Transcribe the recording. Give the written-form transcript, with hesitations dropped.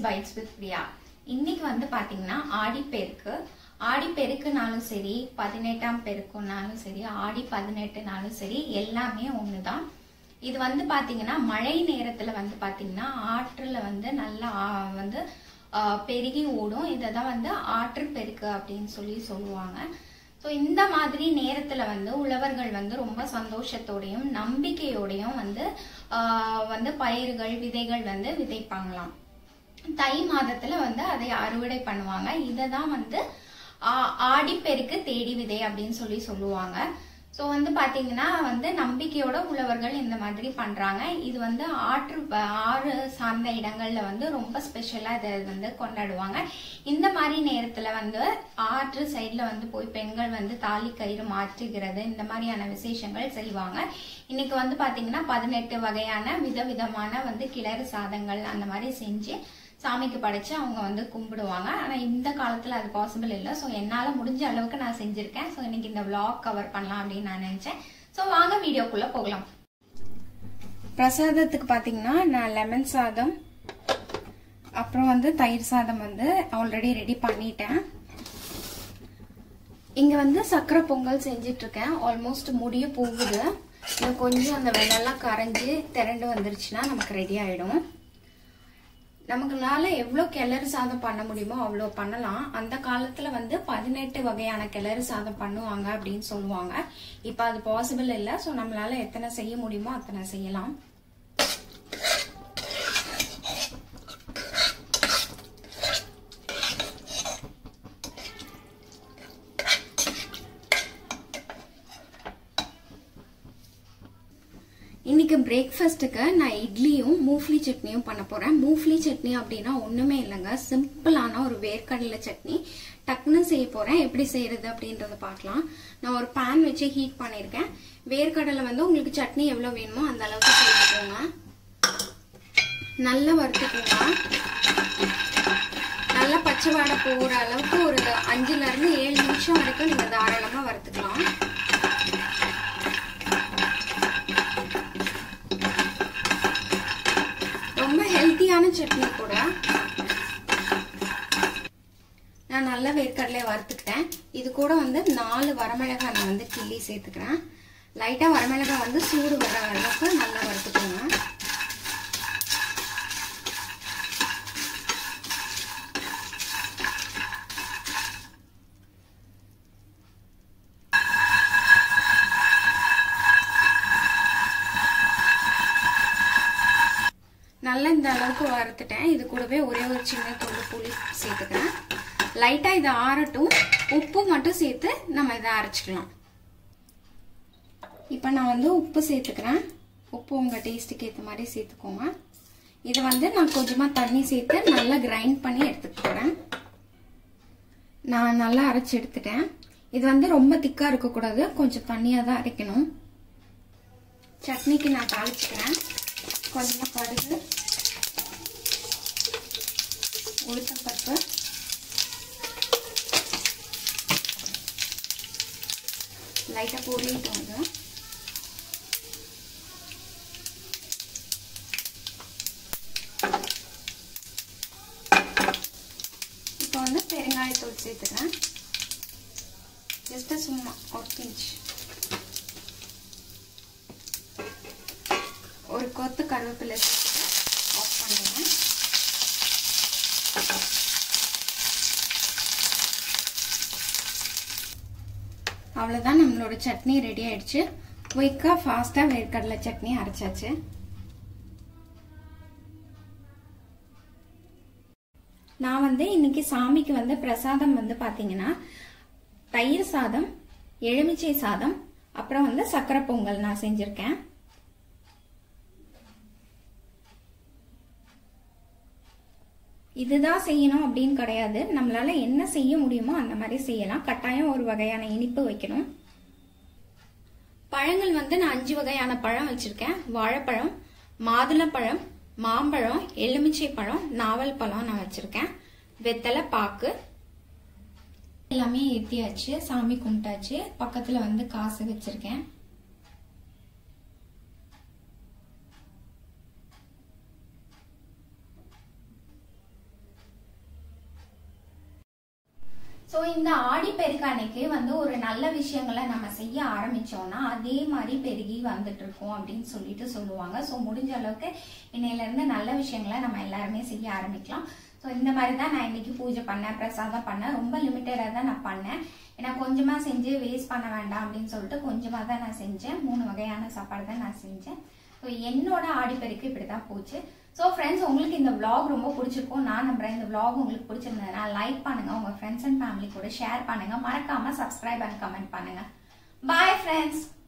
Bytes with Priya. இன்னைக்கு வந்து பாத்தீங்கன்னா ஆடிப்பெருக்குனாலும் சரி, 18ஆம் பெருக்குனாலும் சரி, ஆடி 18நாலும் சரி, எல்லாமே ஒண்ணுதான். இது வந்து பாத்தீங்கன்னா மழை நேரத்துல வந்து பாத்தீங்கன்னா ஆற்றுல வந்து நல்லா வந்து பெருகி ஓடும். இததான் வந்து ஆற்று பெருக்கு அப்படின்னு சொல்லுவாங்க. ஸோ இந்த மாதிரி நேரத்துல வந்து உழவர்கள் வந்து ரொம்ப சந்தோஷத்தோடையும் நம்பிக்கையோடையும் வந்து பயிர்கள் விதைகள் வந்து விதைப்பாங்களாம். தை மாதத்துல வந்து அதை அறுவடை பண்ணுவாங்க. இததான் வந்து ஆடிப்பெருக்கு தேடி விதை அப்படின்னு சொல்லுவாங்க. ஸோ வந்து பாத்தீங்கன்னா வந்து நம்பிக்கையோட உழவர்கள் இந்த மாதிரி பண்றாங்க. இது வந்து ஆறு சார்ந்த இடங்கள்ல வந்து ரொம்ப ஸ்பெஷலா இதை வந்து கொண்டாடுவாங்க. இந்த மாதிரி நேரத்துல வந்து ஆற்று சைட்ல வந்து போய் பெண்கள் வந்து தாலி கயிறு மாற்றுகிறது, இந்த மாதிரியான விசேஷங்கள் செய்வாங்க. இன்னைக்கு வந்து பாத்தீங்கன்னா 18 வகையான விதவிதமான வந்து கிளறு சாதங்கள் அந்த மாதிரி செஞ்சு சாமிக்கு படைச்சு அவங்க வந்து கும்பிடுவாங்க. ஆனா இந்த காலத்துல அது பாசிபிள் இல்லை. ஸோ என்னால முடிஞ்ச அளவுக்கு நான் செஞ்சிருக்கேன். ஸோ இன்னைக்கு இந்த vlog கவர் பண்ணலாம் அப்படின்னு நான் நினைச்சேன். ஸோ வாங்க வீடியோக்குள்ள போகலாம். பிரசாதத்துக்கு பாத்தீங்கன்னா நான் லெமன் சாதம் அப்புறம் வந்து தயிர் சாதம் வந்து ஆல்ரெடி ரெடி பண்ணிட்டேன். இங்க வந்து சக்கரை பொங்கல் செஞ்சிட்டு இருக்கேன். ஆல்மோஸ்ட் முடிய போகுது. இன்னும் கொஞ்சம் அந்த வெள்ளெல்லாம் கரைஞ்சு திரண்டு வந்துருச்சுன்னா நமக்கு ரெடி ஆயிடும். நமக்குனால எவ்வளவு கிளறு சாதம் பண்ண முடியுமோ அவ்வளோ பண்ணலாம். அந்த காலத்துல வந்து 18 வகையான கிளறு சாதம் பண்ணுவாங்க அப்படின்னு சொல்லுவாங்க. இப்ப அது பாசிபிள் இல்லை. ஸோ நம்மளால எத்தனை செய்ய முடியுமோ அத்தனை செய்யலாம். இன்னைக்கு பிரேக்ஃபாஸ்ட்டுக்கு நான் இட்லியும் மூஃப்லி சட்னியும் பண்ண போறேன். மூஃப்லி சட்னி அப்படின்னா ஒண்ணுமே இல்லைங்க, சிம்பிளான ஒரு வேர்க்கடலை சட்னி டக்குன்னு செய்ய போறேன். எப்படி செய்யறது அப்படின்றத பார்க்கலாம். நான் ஒரு பேன் வச்சு ஹீட் பண்ணிருக்கேன். வேர்க்கடலை வந்து உங்களுக்கு சட்னி எவ்வளவு வேணுமோ அந்த அளவுக்கு சேர்த்துக்கோங்க. நல்லா வறுத்துக்கோங்க. நல்லா பச்சை வாடை போற அளவுக்கு ஒரு 5ல இருந்து 7 நிமிஷம் வரைக்கும் நீங்க தாராளமா வறுத்துக்கலாம். ரொம்ப ஹெல்த்தியான சட்னி கூட. நான் நல்ல வேர்க்கடலையை வறுத்துக்கிட்டேன். இது கூட வந்து 4 வரமிளகாய் நான் வந்து கிள்ளி சேர்த்துக்கிறேன். லைட்டா வரமிளகாய் வந்து சூடு வர அளவுக்கு நல்லா வறுத்துக்கோங்க. நல்லா இந்த அளவுக்கு வறுத்துட்டேன். இது கூடவே ஒரே ஒரு சின்ன துண்டு புளி சேர்த்துக்கிறேன். லைட்டா இதை ஆறட்டும். உப்பு மட்டும் சேர்த்து நம்ம இதை அரைச்சிக்கலாம். இப்ப நான் வந்து உப்பு சேர்த்துக்கிறேன். உப்பு உங்க டேஸ்ட்டுக்கு ஏற்ற மாதிரி சேர்த்துக்கோங்க. இதை வந்து நான் கொஞ்சமா தண்ணி சேர்த்து நல்லா கிரைண்ட் பண்ணி எடுத்துக்க போறேன். நான் நல்லா அரைச்சு எடுத்துட்டேன். இது வந்து ரொம்ப திக்கா இருக்கக்கூடாது, கொஞ்சம் தண்ணியா தான் அரைக்கணும். சட்னிக்கு நான் தாளிச்சுக்கிறேன். கொஞ்சமா கடுகு, உளுத்தம்பருப்பு, லைட்டா பொரியிட்டு வந்து இப்போ வந்து பெருங்காயத்தூள் சேர்த்துக்கிறேன். ஜஸ்ட் சும்மா ஒரு பிஞ்ச். ஒரு கொத்து கருவேப்பிலை சேர்த்துட்டு ஆஃப் பண்ணுறேன். அவ்வளோதான், நம்மளோட சட்னி ரெடி ஆயிடுச்சு. குயிக்காக ஃபாஸ்ட்டாக வேர்க்கடலை சட்னி அரைச்சாச்சு. நான் வந்து இன்னைக்கு சாமிக்கு வந்து பிரசாதம் வந்து பாத்தீங்கன்னா தயிர் சாதம், எலுமிச்சை சாதம், அப்புறம் வந்து சக்கரை பொங்கல் நான் செஞ்சிருக்கேன். இதுதான் செய்யணும் அப்படின்னு கிடையாது. நம்மளால என்ன செய்ய முடியுமோ அந்த மாதிரி செய்யலாம். கட்டாயம் ஒரு வகையான இனிப்பு வைக்கணும். பழங்கள் வந்து நான் 5 வகையான பழம் வச்சிருக்கேன். வாழைப்பழம், மாதுளப்பழம், மாம்பழம், எலுமிச்சை பழம், நாவல் பழம் நான் வச்சிருக்கேன். வெத்தலை பாக்கு எல்லாமே ஏத்தியாச்சு. சாமி கும்பிட்டாச்சு. பக்கத்துல வந்து காசு வச்சிருக்கேன். ஸோ இந்த ஆடிப்பெருக்கு அன்னைக்கு வந்து ஒரு நல்ல விஷயங்களை நம்ம செய்ய ஆரம்பிச்சோம்னா அதே மாதிரி பெருகி வந்துட்டு இருக்கோம் அப்படின்னு சொல்லிட்டு சொல்லுவாங்க. ஸோ முடிஞ்ச அளவுக்கு இன்னையில இருந்து நல்ல விஷயங்களை நம்ம எல்லாருமே செய்ய ஆரம்பிக்கலாம். ஸோ இந்த மாதிரி தான் நான் இன்னைக்கு பூஜை பண்ணேன், பிரசாதம் பண்ணேன். ரொம்ப லிமிட்டடாக தான் நான் பண்ணேன். ஏன்னா கொஞ்சமா செஞ்சு வேஸ்ட் பண்ண வேண்டாம் அப்படின்னு சொல்லிட்டு கொஞ்சமா தான் நான் செஞ்சேன். 3 வகையான சாப்பாடு தான் நான் செஞ்சேன். ஸோ என்னோட ஆடிப்பெருக்கு இப்படிதான் போச்சு. ஸோ ஃப்ரெண்ட்ஸ், உங்களுக்கு இந்த vlog ரொம்ப பிடிச்சிருக்கும் நான் நம்புறேன். இந்த vlog உங்களுக்கு பிடிச்சிருந்ததுன்னா லைக் பண்ணுங்க, உங்க ஃப்ரெண்ட்ஸ் அண்ட் ஃபேமிலி கூட ஷேர் பண்ணுங்க, மறக்காம சப்ஸ்கிரைப் அண்ட் கமெண்ட் பண்ணுங்க. Bye friends.